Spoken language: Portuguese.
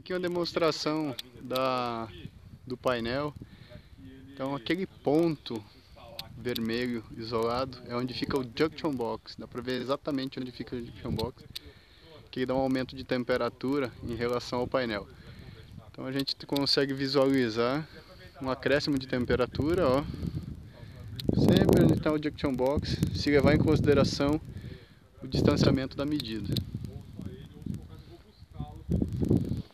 Aqui é uma demonstração do painel. Então aquele ponto vermelho isolado é onde fica o junction box. Dá para ver exatamente onde fica o junction box, que dá um aumento de temperatura em relação ao painel. Então a gente consegue visualizar um acréscimo de temperatura, ó, sempre onde está o junction box, se levar em consideração o distanciamento da medida.